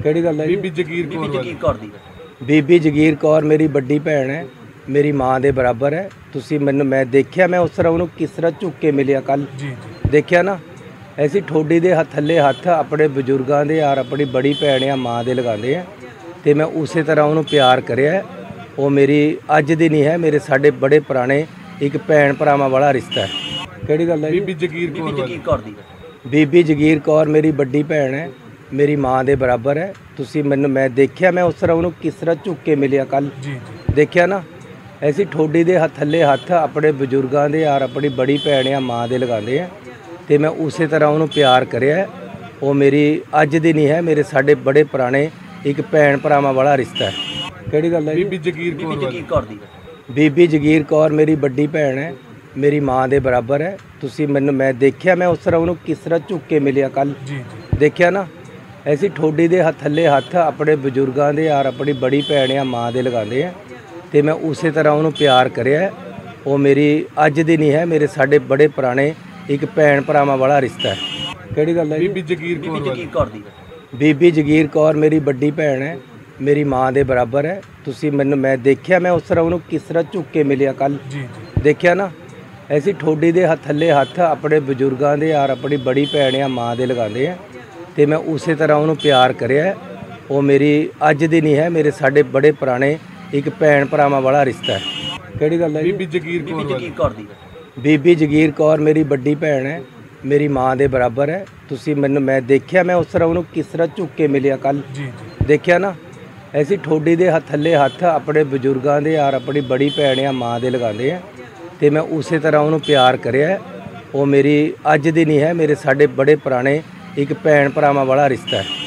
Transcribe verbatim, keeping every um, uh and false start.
ਕਿਹੜੀ ਗੱਲ ਹੈ? ਬੀਬੀ ਜਗੀਰ ਕੌਰ ਬੀਬੀ ਜਗੀਰ ਕੌਰ ਦੀ ਬੀਬੀ ਜਗੀਰ ਕੌਰ ਮੇਰੀ ਵੱਡੀ ਭੈਣ ਹੈ, ਮੇਰੀ ਮਾਂ ਦੇ ਬਰਾਬਰ ਹੈ। ਤੁਸੀਂ ਮੈਨੂੰ ਮੈਂ ਦੇਖਿਆ, ਮੈਂ ਉਸ ਤਰ੍ਹਾਂ ਉਹਨੂੰ ਕਿਸ ਤਰ੍ਹਾਂ ਝੁੱਕ ਕੇ ਮਿਲਿਆ ਕੱਲ ਜੀ ਜੀ ਦੇਖਿਆ ਨਾ। ਐਸੀ ਠੋਡੀ ਦੇ ਹੱਥ ਥੱਲੇ ਹੱਥ ਆਪਣੇ ਬਜ਼ੁਰਗਾਂ ਦੇ ਔਰ ਆਪਣੀ ਬੜੀ ਭੈਣ ਆ ਮਾਂ ਦੇ ਲਗਾਉਂਦੇ ਆ, ਤੇ ਮੈਂ ਉਸੇ ਤਰ੍ਹਾਂ ਉਹਨੂੰ ਪਿਆਰ ਕਰਿਆ। ਉਹ ਮੇਰੀ ਅੱਜ ਦੀ ਨਹੀਂ ਹੈ, ਮੇਰੇ ਸਾਡੇ ਬੜੇ ਪੁਰਾਣੇ ਇੱਕ ਭੈਣ ਭਰਾਵਾਂ ਵਾਲਾ ਰਿਸ਼ਤਾ ਹੈ। ਕਿਹੜੀ ਗੱਲ ਹੈ? ਬੀਬੀ ਜਗੀਰ ਬੀਬੀ ਕੌਰ ਜਗੀਰ ਕੌਰ ਦੀ ਬੀਬੀ ਜਗੀਰ ਕੌਰ ਮੇਰੀ ਵੱਡੀ ਭੈਣ ਹੈ, ਮੇਰੀ ਮਾਂ ਦੇ ਬਰਾਬਰ ਹੈ। ਤੁਸੀਂ ਮੈਨੂੰ ਮੈਂ ਦੇਖਿਆ, ਮੈਂ ਉਸ ਤਰ੍ਹਾਂ ਉਹਨੂੰ ਕਿਸ ਤਰ੍ਹਾਂ ਝੁੱਕ ਕੇ ਮਿਲਿਆ ਕੱਲ ਜੀ ਜੀ ਦੇਖਿਆ ਨਾ। ਐਸੀ ਠੋਡੀ ਦੇ ਹੱਥ ਥੱਲੇ ਹੱਥ ਆਪਣੇ ਬਜ਼ੁਰਗਾਂ ਦੇ ਔਰ ਆਪਣੀ ਬੜੀ ਭੈਣ ਆ ਮਾਂ ਦੇ ਲਗਾਉਂਦੇ ਆ, ਤੇ ਮੈਂ ਉਸੇ ਤਰ੍ਹਾਂ ਉਹਨੂੰ ਪਿਆਰ ਕਰਿਆ। ਉਹ ਮੇਰੀ ਅੱਜ ਦੀ ਨਹੀਂ ਹੈ, ਮੇਰੇ ਸਾਡੇ ਬੜੇ ਪੁਰਾਣੇ ਇੱਕ ਭੈਣ ਭਰਾਵਾਂ ਵਾਲਾ ਰਿਸ਼ਤਾ ਹੈ। ਕਿਹੜੀ ਗੱਲ ਹੈ? ਬੀਬੀ ਜਗੀਰ ਬੀਬੀ ਕੌਰ ਜਗੀਰ ਕੌਰ ਦੀ ਬੀਬੀ ਜਗੀਰ ਕੌਰ ਮੇਰੀ ਵੱਡੀ ਭੈਣ ਹੈ, ਮੇਰੀ ਮਾਂ ਦੇ ਬਰਾਬਰ ਹੈ। ਤੁਸੀਂ ਮੈਨੂੰ ਮੈਂ ਦੇਖਿਆ, ਮੈਂ ਉਸ ਤਰ੍ਹਾਂ ਉਹਨੂੰ ਕਿਸ ਤਰ੍ਹਾਂ ਝੁੱਕ ਕੇ ਮਿਲਿਆ ਕੱਲ ਜੀ ਜੀ ਦੇਖਿਆ ਨਾ। ਐਸੀ ਠੋਡੀ ਦੇ ਹੱਥ ਥੱਲੇ ਹੱਥ ਆਪਣੇ ਬਜ਼ੁਰਗਾਂ ਦੇ ਔਰ ਆਪਣੀ ਬੜੀ ਭੈਣ ਆ ਮਾਂ ਦੇ ਲਗਾਉਂਦੇ ਆ, ਤੇ ਮੈਂ ਉਸੇ ਤਰ੍ਹਾਂ ਉਹਨੂੰ ਪਿਆਰ ਕਰਿਆ। ਉਹ ਮੇਰੀ ਅੱਜ ਦੀ ਨਹੀਂ ਹੈ, ਮੇਰੇ ਸਾਡੇ ਬੜੇ ਪੁਰਾਣੇ ਇੱਕ ਭੈਣ ਭਰਾਵਾਂ ਵਾਲਾ ਰਿਸ਼ਤਾ ਹੈ। ਕਿਹੜੀ ਗੱਲ ਹੈ? ਬੀਬੀ ਜਗੀਰ ਬੀਬੀ ਕੌਰ ਜਗੀਰ ਕੌਰ ਦੀ ਬੀਬੀ ਜਗੀਰ ਕੌਰ ਮੇਰੀ ਵੱਡੀ ਭੈਣ ਹੈ, ਮੇਰੀ ਮਾਂ ਦੇ ਬਰਾਬਰ ਹੈ। ਤੁਸੀਂ ਮੈਨੂੰ ਮੈਂ ਦੇਖਿਆ, ਮੈਂ ਉਸ ਤਰ੍ਹਾਂ ਉਹਨੂੰ ਕਿਸ ਤਰ੍ਹਾਂ ਝੁੱਕ ਕੇ ਮਿਲਿਆ ਕੱਲ ਜੀ ਜੀ ਦੇਖਿਆ ਨਾ। ਐਸੀ ਠੋਡੀ ਦੇ ਹੱਥ ਥੱਲੇ ਹੱਥ ਆਪਣੇ ਬਜ਼ੁਰਗਾਂ ਦੇ ਔਰ ਆਪਣੀ ਬੜੀ ਭੈਣ ਆ ਮਾਂ ਦੇ ਲਗਾਉਂਦੇ ਆ, ਤੇ ਮੈਂ ਉਸੇ ਤਰ੍ਹਾਂ ਉਹਨੂੰ ਪਿਆਰ ਕਰਿਆ। ਉਹ ਮੇਰੀ ਅੱਜ ਦੀ ਨਹੀਂ ਹੈ, ਮੇਰੇ ਸਾਡੇ ਬੜੇ ਪੁਰਾਣੇ ਇੱਕ ਭੈਣ ਭਰਾਵਾਂ ਵਾਲਾ ਰਿਸ਼ਤਾ ਹੈ। ਕਿਹੜੀ ਗੱਲ ਹੈ? ਬੀਬੀ ਜਗੀਰ ਬੀਬੀ ਕੌਰ ਜਗੀਰ ਕੌਰ ਦੀ ਬੀਬੀ ਜਗੀਰ ਕੌਰ ਮੇਰੀ ਵੱਡੀ ਭੈਣ ਹੈ, ਮੇਰੀ ਮਾਂ ਦੇ ਬਰਾਬਰ ਹੈ। ਤੁਸੀਂ ਮੈਨੂੰ ਮੈਂ ਦੇਖਿਆ, ਮੈਂ ਉਸ ਤਰ੍ਹਾਂ ਉਹਨੂੰ ਕਿਸ ਤਰ੍ਹਾਂ ਝੁੱਕ ਕੇ ਮਿਲਿਆ ਕੱਲ ਜੀ ਜੀ ਦੇਖਿਆ ਨਾ। ਐਸੀ ਠੋਡੀ ਦੇ ਹੱਥ ਥੱਲੇ ਹੱਥ ਆਪਣੇ ਬਜ਼ੁਰਗਾਂ ਦੇ ਔਰ ਆਪਣੀ ਬੜੀ ਭੈਣ ਆ ਮਾਂ ਦੇ ਲਗਾਉਂਦੇ ਆ, ਤੇ ਮੈਂ ਉਸੇ ਤਰ੍ਹਾਂ ਉਹਨੂੰ ਪਿਆਰ ਕਰਿਆ। ਉਹ ਮੇਰੀ ਅੱਜ ਦੀ ਨਹੀਂ ਹੈ, ਮੇਰੇ ਸਾਡੇ ਬੜੇ ਪੁਰਾਣੇ ਇੱਕ ਭੈਣ ਭਰਾਵਾਂ ਵਾਲਾ ਰਿਸ਼ਤਾ ਹੈ।